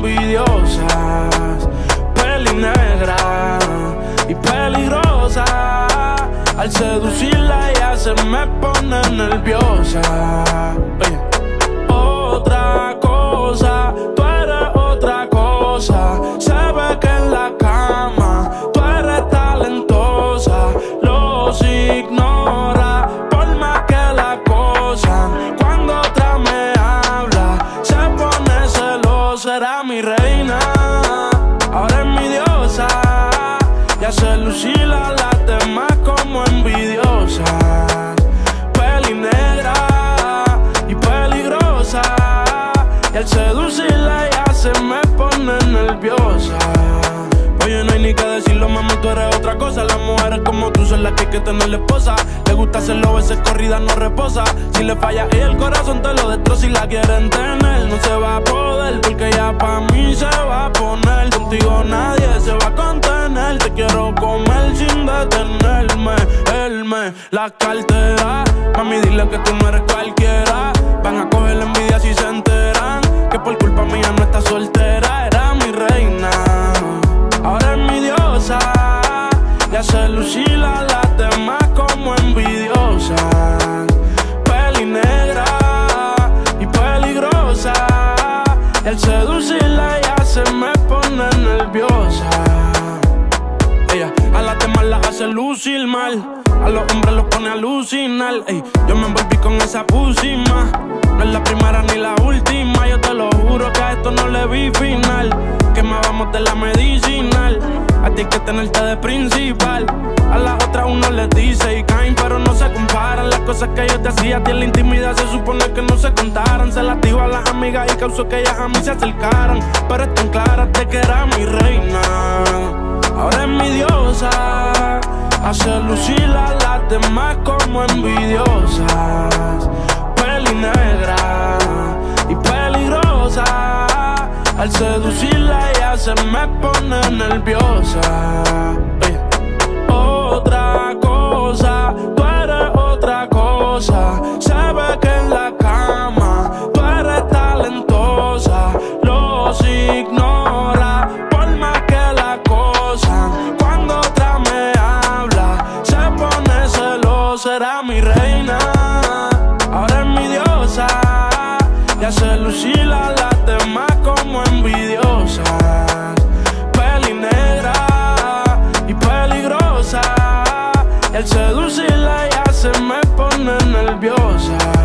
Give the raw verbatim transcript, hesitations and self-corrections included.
envidiosas, peli negra y peligrosa. Al seducirla ella se me pone nerviosa. Oye. Otra cosa, tú eres otra cosa. Se ve que en la cama tú eres talentosa. Los ignora por más que la acosan. Cuando otra me habla se pone celosa. Era mi reina, ahora es mi diosa. Y hace lucir a las demás como envidiosas. Peli negra y peligrosa. Y al seducirla ella se me pone nerviosa. Oye, no hay ni que decirlo, mami, tú eres otra cosa. Las mujeres como tú son las que hay que tener esposa. Le gusta hacerlo, veces corrida no reposa. Si le falla ella el corazón te lo destroza. Si la quieren tener no se va a poder, porque ya pa' mí se va a poner. Contigo nadie se va a contener. Te quiero comer sin detenerme. Él me la cartera. Mami, dile que tú no eres cualquiera. Van a coger la envidia si se enteran que por culpa mía no está soltera. Era mi reina, ahora es mi diosa. Y hace lucir a las demás como envidiosas. Peli negra y peligrosa. Y al seducirla ella se me pone nerviosa. Ella a las demás las hace lucir mal, a los hombres los pone a alucinar. Ey, yo me envolví con esa pusima. No es la primera ni la última. Yo te lo juro que a esto no le vi final. Quemábamos de la medicinal. A ti hay que tenerte de principal. A las otras uno les dice y caen, pero no se comparan. Las cosas que yo te hacía a ti en la intimidad se supone que no se contaran. Se las digo a las amigas y causó que ellas a mí se acercaran. Pero están claras de que era mi reina, ahora es mi diosa. Hace lucir a las demás como envidiosas. Peli negra y peligrosa. Al seducirla ella se me pone nerviosa. Oye. Otra cosa, tú eres otra cosa. Se ve que en la cama tú eres talentosa. Los ignora por más que la acosan. Cuando otra me habla se pone celosa. Era mi reina, ahora es mi diosa. Y hace lucir a las demás como envidiosas. Peli negra y peligrosa. Y al seducirla ella se me pone nerviosa.